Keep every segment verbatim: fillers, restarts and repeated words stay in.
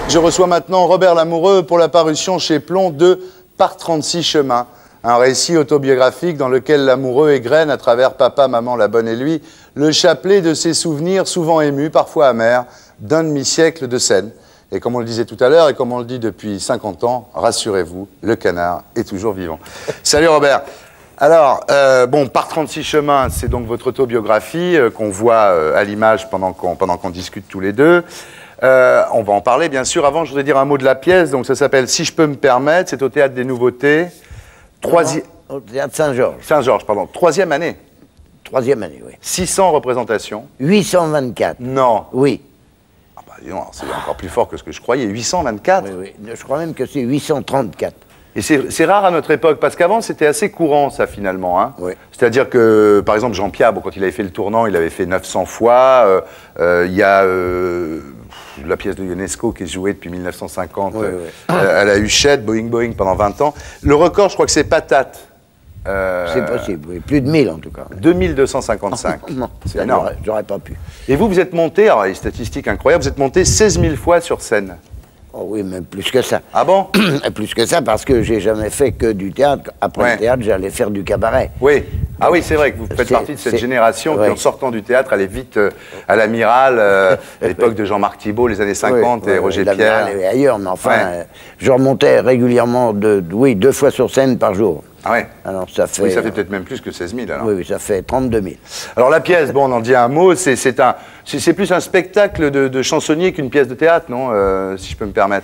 Je reçois maintenant Robert Lamoureux pour la parution chez Plomb de Par trente-six chemins, un récit autobiographique dans lequel Lamoureux égrène à travers Papa, Maman, la Bonne et lui le chapelet de ses souvenirs souvent émus, parfois amers, d'un demi-siècle de scène. Et comme on le disait tout à l'heure et comme on le dit depuis cinquante ans, rassurez-vous, le canard est toujours vivant. Salut Robert. Alors, euh, bon, Par trente-six chemins, c'est donc votre autobiographie euh, qu'on voit euh, à l'image pendant qu'on pendant qu'on discute tous les deux. Euh, on va en parler, bien sûr. Avant, je voudrais dire un mot de la pièce. Donc, ça s'appelle Si je peux me permettre. C'est au Théâtre des Nouveautés. Troisième... Au Théâtre Saint-Georges. Saint-Georges, pardon. Troisième année. Troisième année, oui. six cents représentations. huit cent vingt-quatre. Non. Oui. Ah bah, dis donc, c'est encore plus fort que ce que je croyais. huit cent vingt-quatre. Oui, oui. Je crois même que c'est huit cent trente-quatre. Et c'est rare à notre époque, parce qu'avant, c'était assez courant, ça, finalement. Hein. Oui. C'est-à-dire que, par exemple, Jean-Pierre, bon, quand il avait fait le tournant, il avait fait neuf cents fois. Il euh, euh, y a euh, la pièce de Ionesco qui est jouée depuis mille neuf cent cinquante oui, euh, oui. à la Huchette, Boeing Boeing, pendant vingt ans. Le record, je crois que c'est Patate. Euh, c'est possible, oui. Plus de mille, en tout cas. deux mille deux cent cinquante-cinq. Non, c'est énorme. J'aurais pas pu. Et vous, vous êtes monté, alors les statistiques incroyables, vous êtes monté seize mille fois sur scène. Oh oui, même plus que ça. Ah bon? Plus que ça, parce que j'ai jamais fait que du théâtre. Après ouais. le théâtre, j'allais faire du cabaret. Oui. Ah oui, c'est vrai que vous faites partie de cette génération ouais. qui, en sortant du théâtre, allait vite euh, à l'Amiral, euh, à l'époque de Jean-Marc Thibault, les années cinquante, oui, et ouais, Roger ouais, Pierre. Et ailleurs, mais enfin, ouais. euh, je remontais régulièrement, de, oui, deux fois sur scène par jour. Ah ouais. Alors ça fait. Oui, ça fait peut-être même plus que seize mille alors. Oui, oui, ça fait trente-deux mille. Alors la pièce, bon, on en dit un mot, c'est un, c'est plus un spectacle de, de chansonnier qu'une pièce de théâtre, non, euh, si je peux me permettre.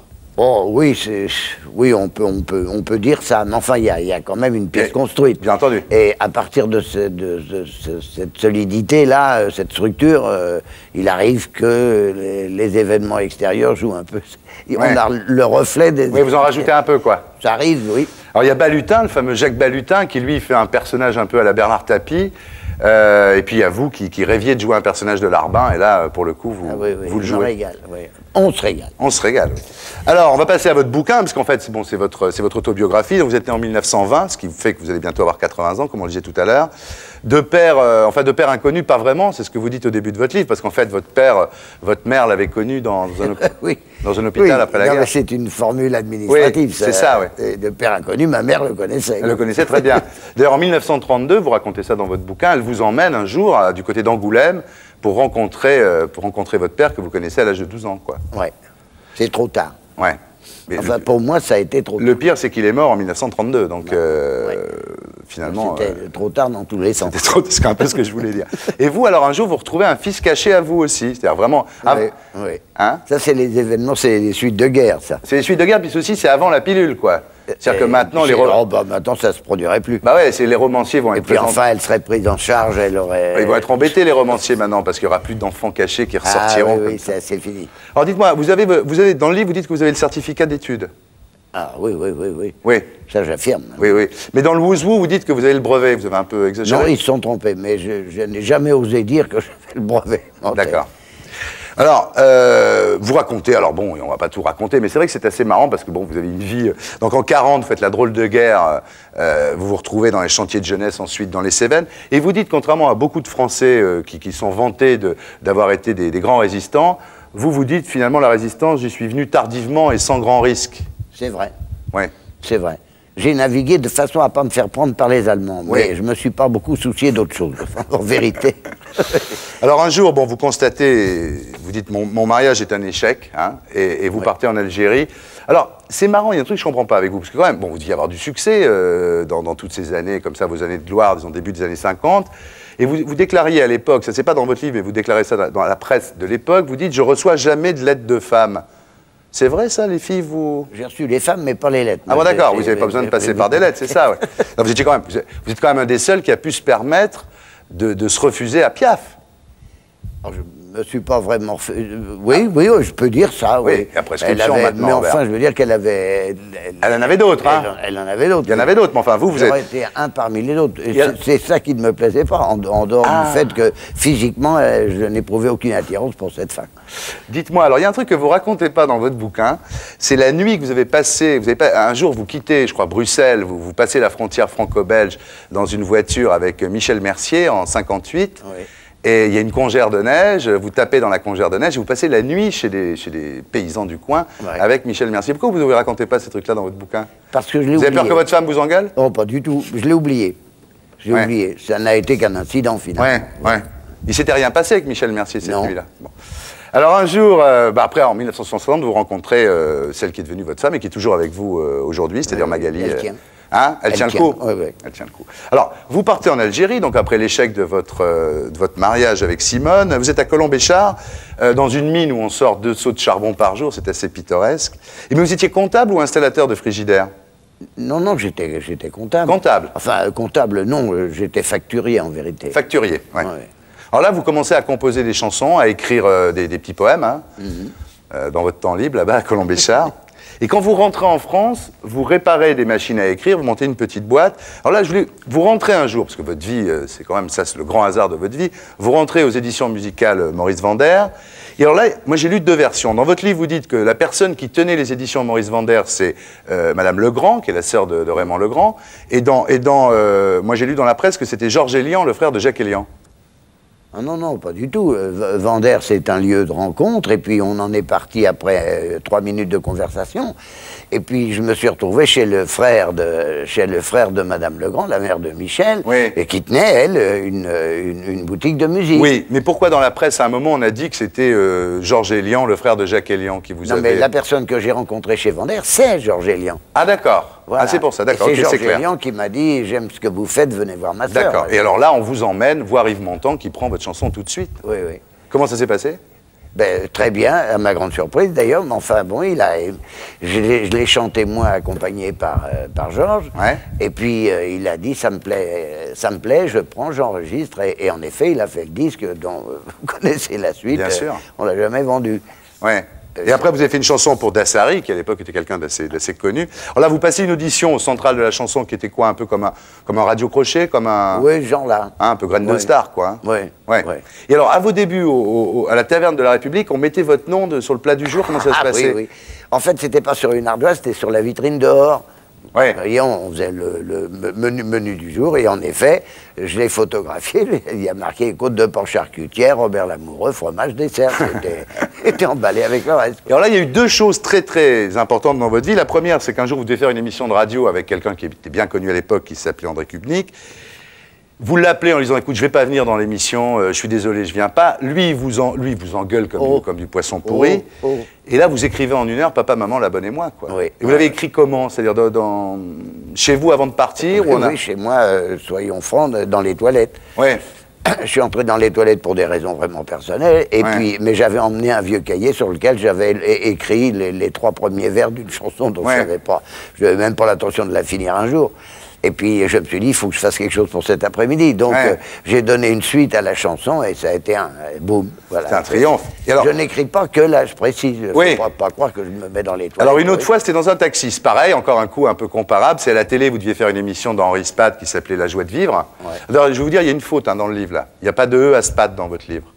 Oh oui, oui, on peut, on peut, on peut dire ça. Mais enfin, il y, y a quand même une pièce et, construite. Bien entendu. Et à partir de, ce, de, de, de cette solidité-là, cette structure, euh, il arrive que les, les événements extérieurs jouent un peu. Ouais. On a le reflet des. Oui, vous en rajoutez un peu, quoi. Ça arrive, oui. Alors il y a Balutin, le fameux Jacques Balutin, qui lui fait un personnage un peu à la Bernard Tapie. Euh, et puis il y a vous qui, qui rêviez de jouer un personnage de Larbin, et là, pour le coup, vous, ah oui, oui, vous le jouez. On régale, oui. On se régale. On se régale. Oui. Alors, on va passer à votre bouquin, parce qu'en fait, c'est bon, votre, votre autobiographie. Donc, vous êtes né en mille neuf cent vingt, ce qui fait que vous allez bientôt avoir quatre-vingts ans, comme on le disait tout à l'heure. De père, euh, enfin de père inconnu, pas vraiment, c'est ce que vous dites au début de votre livre, parce qu'en fait, votre père, euh, votre mère l'avait connu dans un, oui. dans un hôpital oui. après la non, guerre. C'est une formule administrative. Oui, c'est ça, oui. Et de père inconnu, ma mère le connaissait. Elle le connaissait très bien. D'ailleurs, en mille neuf cent trente-deux, vous racontez ça dans votre bouquin, elle vous emmène un jour à, du côté d'Angoulême pour rencontrer, euh, pour rencontrer votre père que vous connaissez à l'âge de douze ans, quoi. Ouais. C'est trop tard. Ouais. Mais enfin, le, pour moi, ça a été trop tard. Le pire, c'est qu'il est mort en mille neuf cent trente-deux, donc euh, ouais. finalement... C'était euh, trop tard dans tous les sens. C'est un peu ce que je voulais dire. Et vous, alors, un jour, vous retrouvez un fils caché à vous aussi, c'est-à-dire vraiment... Oui, oui. Hein ça, c'est les événements, c'est les suites de guerre, ça. C'est les suites de guerre, puis ceci, c'est avant la pilule, quoi. C'est-à-dire que maintenant, les... Oh, bah, maintenant, ça se produirait plus. Bah ouais, les romanciers vont être... Et puis enfin, elle serait prise en charge, elle aurait... Ils vont être embêtés, les romanciers, maintenant, parce qu'il n'y aura plus d'enfants cachés qui ressortiront. Ah oui, oui, c'est fini. Alors, dites-moi, vous avez, vous avez, dans le livre, vous dites que vous avez le certificat d'études. Ah oui, oui, oui, oui. Oui. Ça, j'affirme. Oui, oui. Mais dans le wouzou, vous dites que vous avez le brevet, vous avez un peu exagéré. Non, ils se sont trompés, mais je, je n'ai jamais osé dire que j'avais le brevet. D'accord. Alors, euh, vous racontez, alors bon, on va pas tout raconter, mais c'est vrai que c'est assez marrant parce que bon, vous avez une vie. Donc en quarante, vous faites la drôle de guerre, euh, vous vous retrouvez dans les chantiers de jeunesse, ensuite dans les Cévennes, et vous dites, contrairement à beaucoup de Français euh, qui, qui sont vantés d'avoir été des, des grands résistants, vous vous dites finalement la résistance, j'y suis venu tardivement et sans grand risque. C'est vrai. Oui. C'est vrai. J'ai navigué de façon à ne pas me faire prendre par les Allemands, oui. mais je ne me suis pas beaucoup soucié d'autre chose, en vérité. Alors un jour, bon, vous constatez, vous dites mon, mon mariage est un échec, hein, et, et vous oui. partez en Algérie. Alors c'est marrant, il y a un truc que je ne comprends pas avec vous, parce que quand même, bon, vous deviez avoir du succès euh, dans, dans toutes ces années, comme ça, vos années de gloire, disons début des années cinquante, et vous, vous déclariez à l'époque, ça c'est pas dans votre livre, mais vous déclarez ça dans, dans la presse de l'époque, vous dites « je reçois jamais de lettres de femmes ». C'est vrai ça, les filles, vous... J'ai reçu les femmes, mais pas les lettres. Ah bon, d'accord, vous n'avez pas besoin de passer par des lettres, c'est ça, ouais. Non, vous, étiez quand même, vous êtes quand même un des seuls qui a pu se permettre de, de se refuser à Piaf. Alors, je me suis pas vraiment... Fait... Oui, ah. oui, oui, je peux dire ça, oui. Oui, la prescription avait... maintenant. Mais enfin, je veux dire qu'elle avait... Elle, elle en avait d'autres, hein. Elle, elle en avait d'autres. Il y en avait d'autres, mais enfin, vous, vous êtes... J'aurais été un parmi les autres. A... C'est ça qui ne me plaisait pas, en, en dehors ah. du fait que, physiquement, je n'éprouvais aucune attirance pour cette femme. Dites-moi, alors, il y a un truc que vous racontez pas dans votre bouquin, c'est la nuit que vous avez passée, vous avez pas... un jour, vous quittez, je crois, Bruxelles, vous, vous passez la frontière franco-belge dans une voiture avec Michel Mercier, en cinquante-huit. Oui. Et il y a une congère de neige, vous tapez dans la congère de neige et vous passez la nuit chez des, chez des paysans du coin ouais. avec Michel Mercier. Pourquoi vous ne racontez pas ces trucs-là dans votre bouquin? Parce que je l'ai oublié. Vous avez peur que votre femme vous engueule? Oh, pas du tout. Je l'ai oublié. Je l'ai ouais. oublié. Ça n'a été qu'un incident, finalement. Ouais, ouais. Il s'était rien passé avec Michel Mercier cette nuit-là. Bon. Alors un jour, euh, bah après en mille neuf cent soixante, vous rencontrez euh, celle qui est devenue votre femme et qui est toujours avec vous euh, aujourd'hui, c'est-à-dire oui, Magali. Elle tient. Hein elle, elle tient le coup. Oui, oui. Elle tient le coup. Alors, vous partez en Algérie, donc après l'échec de votre, euh, de votre mariage avec Simone, vous êtes à Colombéchard, euh, dans une mine où on sort deux seaux de charbon par jour, c'est assez pittoresque. Et mais vous étiez comptable ou installateur de frigidaire? Non, non, j'étais j'étais comptable. Comptable? Enfin, euh, comptable, non, euh, j'étais facturier en vérité. Facturier, oui. Ouais. Alors là, vous commencez à composer des chansons, à écrire euh, des, des petits poèmes, hein, mm-hmm. euh, dans votre temps libre, là-bas, à Colombéchard. Et quand vous rentrez en France, vous réparez des machines à écrire, vous montez une petite boîte. Alors là, je voulais, vous rentrez un jour, parce que votre vie, c'est quand même ça, c'est le grand hasard de votre vie, vous rentrez aux éditions musicales Maurice Vander. Et alors là, moi j'ai lu deux versions. Dans votre livre, vous dites que la personne qui tenait les éditions Maurice Vander, c'est euh, Madame Legrand, qui est la sœur de, de Raymond Legrand. Et dans, et dans euh, moi j'ai lu dans la presse que c'était Georges Elian, le frère de Jacques Elian. Ah non, non, pas du tout. Euh, Vander, c'est un lieu de rencontre, et puis on en est parti après euh, trois minutes de conversation. Et puis je me suis retrouvé chez le frère de, chez le frère de Madame Legrand, la mère de Michel, oui. et qui tenait, elle, une, une, une boutique de musique. Oui, mais pourquoi dans la presse, à un moment, on a dit que c'était euh, Georges Elian, le frère de Jacques Elian, qui vous non, avait... Non, mais la personne que j'ai rencontrée chez Vander, c'est Georges Elian. Ah d'accord. Voilà. Ah, c'est pour ça, d'accord, c'est okay, Georges clair. Elian qui m'a dit, j'aime ce que vous faites, venez voir ma sœur. D'accord, et alors là, on vous emmène voir Yves Montand qui prend votre chanson tout de suite. Oui, oui. Comment ça s'est passé? Ben, très bien, à ma grande surprise d'ailleurs, mais enfin bon, il a, je l'ai chanté moi, accompagné par, euh, par Georges, ouais. et puis euh, il a dit, ça me plaît, ça me plaît, je prends, j'enregistre, et, et en effet, il a fait le disque dont euh, vous connaissez la suite. Bien sûr. Euh, on l'a jamais vendu. Ouais. Et après, vous avez fait une chanson pour Dassari, qui à l'époque était quelqu'un d'assez connu. Alors là, vous passez une audition au central de la chanson qui était quoi? Un peu comme un, comme un radio-crochet, comme un... Oui, genre là. Hein, un peu graine de oui. star, quoi. Hein. Oui. Ouais. oui. Et alors, à vos débuts, au, au, à la Taverne de la République, on mettait votre nom de, sur le plat du jour. Comment ça se ah, passait? Oui, oui. En fait, c'était pas sur une ardoise, c'était sur la vitrine dehors. Ouais. Et on faisait le, le menu, menu du jour, et en effet, je l'ai photographié, il y a marqué côte de porc charcutière, Robert Lamoureux, fromage, dessert, c'était emballé avec le reste. Et alors là, il y a eu deux choses très très importantes dans votre vie. La première, c'est qu'un jour, vous devez faire une émission de radio avec quelqu'un qui était bien connu à l'époque, qui s'appelait André Kubnik. Vous l'appelez en lui disant, écoute, je vais pas venir dans l'émission, euh, je suis désolé, je viens pas. Lui, il vous, en, lui, il vous engueule comme, oh. du, comme du poisson pourri. Oh. Oh. Et là, vous écrivez en une heure, papa, maman, la bonne et moi, quoi. Oui. Et vous l'avez écrit comment? C'est-à-dire dans, dans, chez vous avant de partir? Oui, ou on a... oui, chez moi, euh, soyons francs, dans les toilettes. Oui. Je suis entré dans les toilettes pour des raisons vraiment personnelles, et ouais. puis, mais j'avais emmené un vieux cahier sur lequel j'avais écrit les, les trois premiers vers d'une chanson dont ouais. je n'avais pas, je n'avais même pas l'intention de la finir un jour. Et puis je me suis dit, il faut que je fasse quelque chose pour cet après-midi. Donc ouais. euh, j'ai donné une suite à la chanson et ça a été un euh, boum. Voilà. C'est un triomphe. Et alors... Je n'écris pas que là, je précise. Il ne oui. faut pas, pas croire que je me mets dans les toilettes. Alors une autre fois, c'était dans un taxi. C'est pareil, encore un coup un peu comparable. C'est à la télé, vous deviez faire une émission d'Henri Spad qui s'appelait La joie de vivre. Ouais. Alors je vais vous dire, il y a une faute hein, dans le livre là. Il n'y a pas de E à Spad dans votre livre.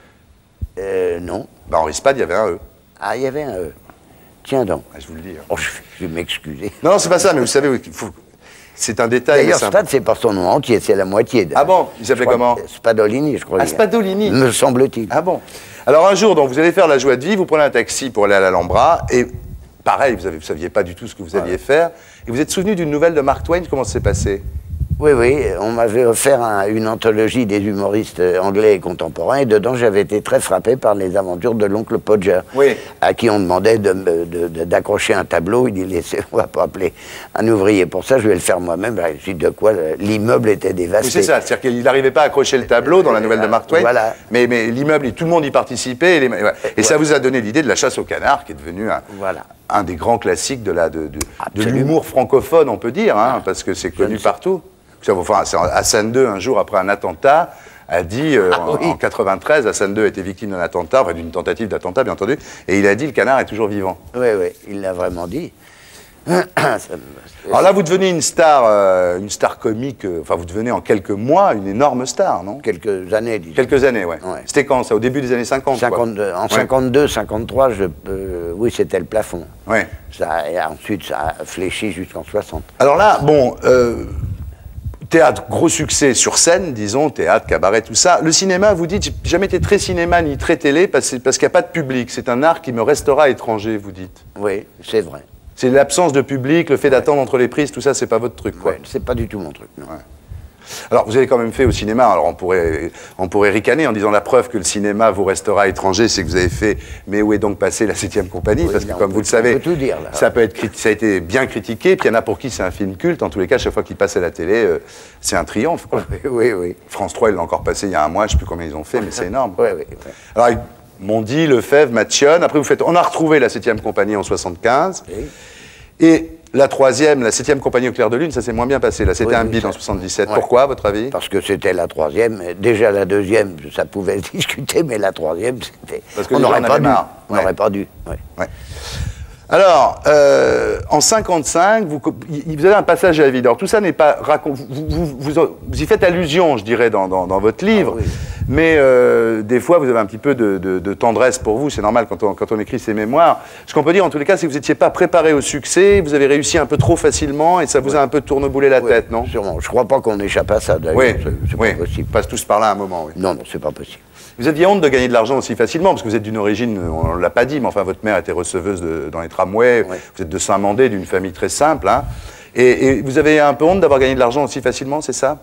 Euh, non. Bah, Henri Spad, il y avait un E. Ah, il y avait un E. Tiens donc. Ah, je vous le dis. Hein. Oh, je, je vais m'excuser. Non, non, c'est pas ça, mais vous savez, il faut... C'est un détail. D'ailleurs, Spad, c'est pas son nom entier, c'est la moitié. De... Ah bon? Il s'appelait comment? Spadolini, je crois. Ah, Spadolini. Me semble-t-il. Ah bon? Alors un jour, donc, vous allez faire la joie de vivre, vous prenez un taxi pour aller à l'Alhambra, et pareil, vous ne saviez pas du tout ce que vous alliez ouais. faire, et vous êtes souvenu d'une nouvelle de Mark Twain, comment ça s'est passé? Oui, oui, on m'avait offert un, une anthologie des humoristes anglais et contemporains, et dedans j'avais été très frappé par les aventures de l'oncle Podger, oui. à qui on demandait d'accrocher de, de, un tableau. Il dit, laissez, on va pas appeler un ouvrier pour ça, je vais le faire moi-même. Suite de quoi l'immeuble était dévasté. Oui, c'est ça, c'est-à-dire qu'il n'arrivait pas à accrocher le tableau dans la nouvelle de Mark Twain, voilà. mais, mais l'immeuble, tout le monde y participait, et, les, ouais. et ouais. ça vous a donné l'idée de La chasse au canard, qui est devenu un, voilà. un des grands classiques de l'humour francophone, on peut dire, hein, parce que c'est connu partout. Enfin, Hassan deux, un jour après un attentat, a dit, euh, ah, oui. en, en quatre-vingt-treize, Hassan deux était victime d'un attentat, enfin d'une tentative d'attentat, bien entendu, et il a dit, le canard est toujours vivant. Oui, oui, il l'a vraiment dit. Alors là, vous devenez une star, euh, une star comique, euh, enfin, vous devenez en quelques mois une énorme star, non? Quelques années, disons. Quelques années, ouais. ouais. C'était quand, ça? Au début des années cinquante, cinquante-deux, quoi. En ouais. cinquante-deux, cinquante-trois, je, euh, oui, c'était le plafond. Ouais. Ça, et ensuite, ça a fléchi jusqu'en soixante. Alors là, bon... Euh, théâtre, gros succès sur scène, disons, théâtre, cabaret, tout ça. Le cinéma, vous dites, j'ai jamais été très cinéma ni très télé parce, parce qu'il n'y a pas de public. C'est un art qui me restera étranger, vous dites. Oui, c'est vrai. C'est l'absence de public, le fait d'attendre entre les prises, tout ça, c'est pas votre truc, quoi. Ouais, c'est pas du tout mon truc, non. Ouais. Alors, vous avez quand même fait au cinéma, alors on pourrait, on pourrait ricaner en disant la preuve que le cinéma vous restera étranger, c'est que vous avez fait « Mais où est donc passée la septième compagnie ?» Oui, parce que non, comme peut, vous le savez, tout dire, là. Ça, peut être, ça a été bien critiqué, puis il y en a pour qui c'est un film culte. En tous les cas, chaque fois qu'il passe à la télé, euh, c'est un triomphe, quoi. Oui, oui, oui. France trois, il l'a encore passé il y a un mois, je ne sais plus combien ils ont fait, mais c'est énorme. Oui, oui, oui. Alors, Mondi, Lefebvre, Mathionne, après vous faites... On a retrouvé la septième compagnie en soixante-quinze, oui. Et... La troisième, la septième compagnie au clair de lune, ça s'est moins bien passé. Là, c'était oui, un bide en soixante-dix-sept. Ouais. Pourquoi, à votre avis? Parce que c'était la troisième. Déjà la deuxième, ça pouvait se discuter, mais la troisième, c'était... Parce que on n'aurait pas, ouais. ouais. pas dû. Ouais. Ouais. Alors, euh, en cinquante-cinq, vous, vous avez un passage à la vide. Alors, tout ça n'est pas raconté. Vous, vous, vous, vous y faites allusion, je dirais, dans, dans, dans votre livre. Ah, oui. Mais euh, des fois, vous avez un petit peu de, de, de tendresse pour vous. C'est normal quand on, quand on écrit ses mémoires. Ce qu'on peut dire, en tous les cas, c'est que vous n'étiez pas préparé au succès. Vous avez réussi un peu trop facilement et ça vous oui. a un peu tourneboulé la oui, tête, non? Sûrement. Je ne crois pas qu'on échappe à ça, d'ailleurs. Oui, c'est oui. pas possible. On passe tous par là à un moment, oui. Non, non, c'est pas possible. Vous aviez honte de gagner de l'argent aussi facilement, parce que vous êtes d'une origine, on ne l'a pas dit, mais enfin, votre mère était receveuse de, dans les tramways, ouais. Vous êtes de Saint-Mandé, d'une famille très simple, hein. Et, et vous avez un peu honte d'avoir gagné de l'argent aussi facilement, c'est ça?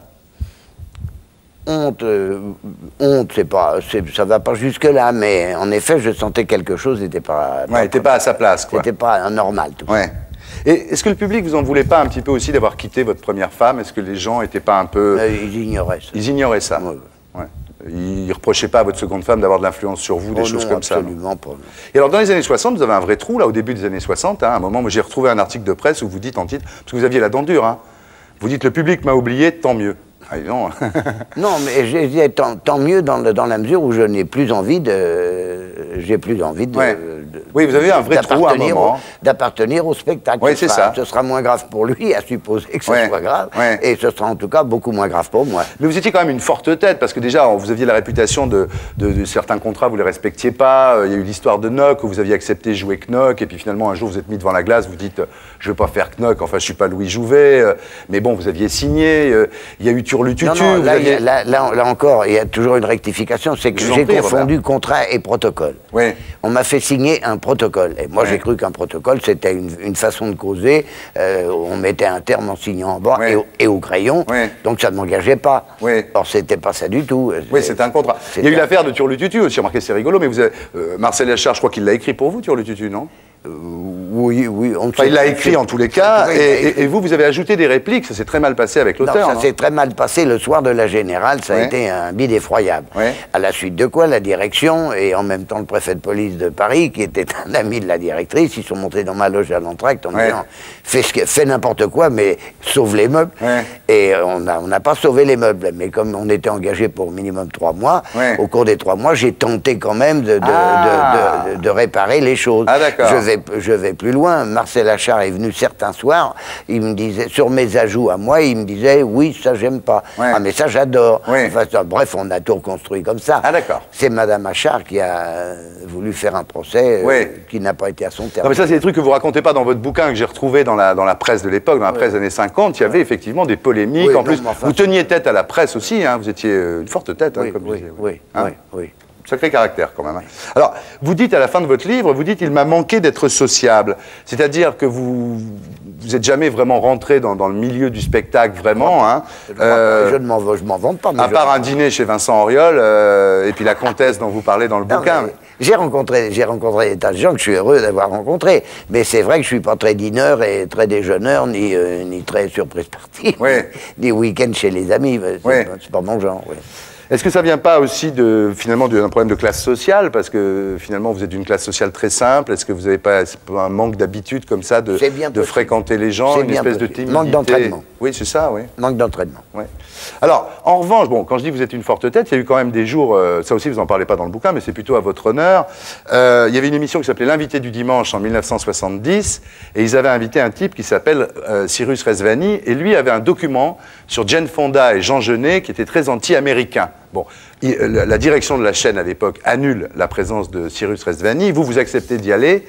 Honte, euh, honte, c'est pas, ça va pas jusque-là, mais en effet, je sentais quelque chose n'était pas... Ouais, n'était pas à sa place, quoi. C'était pas normal, tout ouais. Et est-ce que le public vous en voulait pas un petit peu aussi d'avoir quitté votre première femme? Est-ce que les gens n'étaient pas un peu... Euh, ils ignoraient ça. Ils ignoraient ça. Ouais. Ouais. Ils ne reprochaient pas à votre seconde femme d'avoir de l'influence sur vous, des oh choses non, comme absolument ça. Absolument pas. Non. Et alors, dans les années soixante, vous avez un vrai trou, là, au début des années soixante, hein, à un moment, moi j'ai retrouvé un article de presse où vous dites en titre, parce que vous aviez la dent dure, hein, vous dites « Le public m'a oublié, tant mieux ». Ah, non. Non, mais j'ai dit tant, tant mieux dans, le, dans la mesure où je n'ai plus envie de... J'ai plus envie de... Ouais. de oui, vous avez un vrai trou à un moment. D'appartenir au spectacle. Oui, c'est ça. Ce sera moins grave pour lui, à supposer que ce ouais. soit grave. Ouais. Et ce sera en tout cas beaucoup moins grave pour moi. Mais vous étiez quand même une forte tête, parce que déjà, vous aviez la réputation de, de, de certains contrats, vous ne les respectiez pas. Il y a eu l'histoire de Knock, où vous aviez accepté jouer Knock, et puis finalement, un jour, vous êtes mis devant la glace, vous dites « Je ne veux pas faire Knock, enfin, je ne suis pas Louis Jouvet. » Mais bon, vous aviez signé, il y a eu Turlututu. Non, non, là, aviez... là, là, là encore, il y a toujours une rectification, c'est que j'ai confondu contrat et protocole. Oui. On m'a fait signer un protocole. Et moi, oui. j'ai cru qu'un protocole, c'était une, une façon de causer. Euh, on mettait un terme en signant en bas oui. et, au, et au crayon. Oui. Donc, ça ne m'engageait pas. Oui. Or, c'était pas ça du tout. Oui, c'était un contrat. Il y a eu l'affaire de Turlututu aussi. Remarquez, c'est rigolo, mais vous avez, euh, Marcel Achard, je crois qu'il l'a écrit pour vous, Turlututu, non? Euh, oui, oui. On enfin, il l'a écrit en tous les cas, oui, et, et, et vous, vous avez ajouté des répliques, ça s'est très mal passé avec l'auteur. Non, ça s'est très mal passé le soir de la Générale, ça oui. a été un bide effroyable. Oui. À la suite de quoi, la direction, et en même temps le préfet de police de Paris, qui était un ami de la directrice, ils sont montés dans ma loge à l'entracte en me oui. disant fais, fais n'importe quoi, mais sauve les meubles. Oui. Et on n'a on pas sauvé les meubles, mais comme on était engagé pour minimum trois mois, oui. au cours des trois mois, j'ai tenté quand même de, de, ah. de, de, de, de réparer les choses. Ah, d'accord. Je vais, je vais plus loin. Marcel Achard est venu certains soirs, il me disait, sur mes ajouts à moi, il me disait, oui, ça j'aime pas. Ouais. Ah, mais ça j'adore. Ouais. Enfin, bref, on a tout reconstruit comme ça. Ah, d'accord. C'est Madame Achard qui a voulu faire un procès ouais. euh, qui n'a pas été à son terme. Non, mais ça, c'est des trucs que vous racontez pas dans votre bouquin, que j'ai retrouvé dans la, dans la presse de l'époque, dans la ouais. presse des années cinquante. Il y avait ouais. effectivement des polémiques. Oui, en non, plus, enfin, vous teniez tête à la presse aussi, hein, vous étiez une forte tête, oui, hein, comme oui, je disais. Oui, hein oui, oui. Sacré caractère, quand même. Hein. Alors, vous dites à la fin de votre livre, vous dites « Il m'a manqué d'être sociable ». C'est-à-dire que vous vous n'êtes jamais vraiment rentré dans, dans le milieu du spectacle, vraiment. Hein. Euh, je ne m'en vante pas. Mais à part un dîner chez Vincent Auriol, euh, et puis la comtesse dont vous parlez dans le non, bouquin. J'ai rencontré, j'ai rencontré des tas de gens que je suis heureux d'avoir rencontrés. Mais c'est vrai que je ne suis pas très dîneur et très déjeuneur, ni, euh, ni très surprise partie, oui. ni week-end chez les amis. C'est oui. pas mon genre, oui. Est-ce que ça ne vient pas aussi de, finalement, d'un problème de classe sociale? Parce que finalement, vous êtes d'une classe sociale très simple. Est-ce que vous n'avez pas un manque d'habitude comme ça de, de fréquenter les gens, une espèce possible. de timidité? Manque d'entraînement. Oui, c'est ça, oui. Manque d'entraînement. Ouais. Alors, en revanche, bon, quand je dis que vous êtes une forte tête, il y a eu quand même des jours, euh, ça aussi vous n'en parlez pas dans le bouquin, mais c'est plutôt à votre honneur. Euh, il y avait une émission qui s'appelait L'invité du dimanche en mille neuf cent soixante-dix, et ils avaient invité un type qui s'appelle euh, Cyrus Rezvani, et lui avait un document sur Jane Fonda et Jean Genet qui était très anti-américain. Bon, il, la, la direction de la chaîne à l'époque annule la présence de Cyrus Rezvani, vous, vous acceptez d'y aller,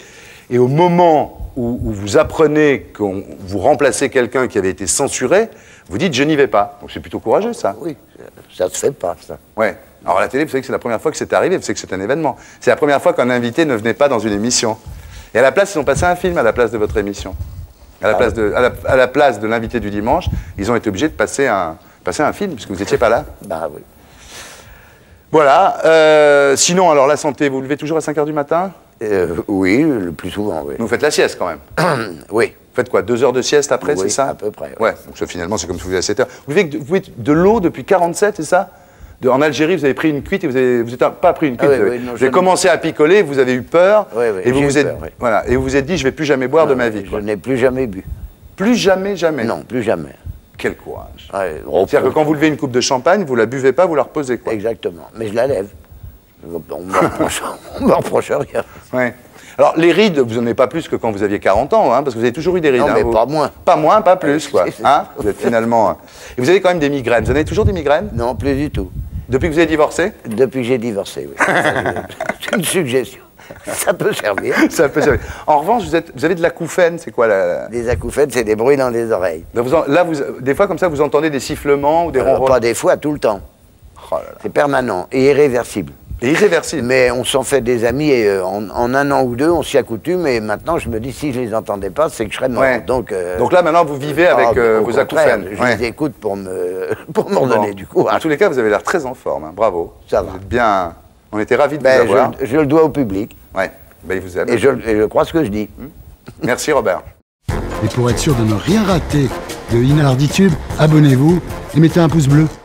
Et au moment où, où vous apprenez que vous remplacez quelqu'un qui avait été censuré, vous dites « je n'y vais pas ». Donc c'est plutôt courageux, ça. Oui, ça se fait pas, ça. Ouais. Alors à la télé, vous savez que c'est la première fois que c'est arrivé, vous savez que c'est un événement. C'est la première fois qu'un invité ne venait pas dans une émission. Et à la place, ils ont passé un film à la place de votre émission. À la, ah place, oui. de, à la, à la place de l'invité du dimanche, ils ont été obligés de passer un, passer un film, puisque vous n'étiez pas là. Bah oui. Voilà. Euh, sinon, alors la santé, vous vous levez toujours à cinq heures du matin? euh, Oui, le plus souvent, oui. Vous faites la sieste quand même? Oui. Vous faites quoi, deux heures de sieste après, oui, c'est ça? à peu près. Ouais, ouais, donc ça, finalement, c'est comme si vous faisiez à sept heures. Vous buvez, vous buvez de l'eau depuis quarante-sept, c'est ça? De, en Algérie, vous avez pris une cuite et vous avez, vous avez pas pris une cuite, ah, oui, vous avez, oui, non, vous avez commencé à picoler, vous avez eu peur, oui, oui, et vous vous êtes, peur, oui. voilà, et vous vous êtes dit, je vais plus jamais boire non, de ma vie. Je n'ai plus jamais bu. Plus jamais, jamais? Non, plus jamais. Quel courage. Ouais, c'est-à-dire que quand vous levez une coupe de champagne, vous la buvez pas, vous la reposez, quoi. Exactement, mais je la lève. On ne me reproche, me reproche rien. Ouais. Alors, les rides, vous n'en avez pas plus que quand vous aviez quarante ans, hein, parce que vous avez toujours eu des rides. Non, hein, mais vous... pas moins. Pas moins, pas plus, quoi. Hein, vous êtes finalement... Et vous avez quand même des migraines. Vous en avez toujours des migraines? Non, plus du tout. Depuis que vous avez divorcé? Depuis que j'ai divorcé, oui. C'est une suggestion. Ça peut servir. Ça peut servir. En revanche, vous, êtes, vous avez de l'acouphène, c'est quoi la... Des acouphènes, c'est des bruits dans les oreilles. Donc vous en, là, vous, des fois, comme ça, vous entendez des sifflements ou des ronrons? Pas des fois, tout le temps. Oh c'est permanent et irréversible. Et irréversible. Mais on s'en fait des amis et euh, en, en un an ou deux, on s'y accoutume. Et maintenant, je me dis, si je les entendais pas, c'est que je serais mort. Ouais. Donc, euh, Donc là, maintenant, vous vivez avec ah, euh, vos acouphènes. Je ouais. les écoute pour me, pour me redonner bon. du coup. En tous les cas, vous avez l'air très en forme. Hein. Bravo. Ça vous va. Êtes bien... On était ravis de ben, vous avoir. Je, je le dois au public. Ouais. Ben, il vous aime. Et je, et je crois ce que je dis. Hum. Merci, Robert. Et pour être sûr de ne rien rater de Inarditube, abonnez-vous et mettez un pouce bleu.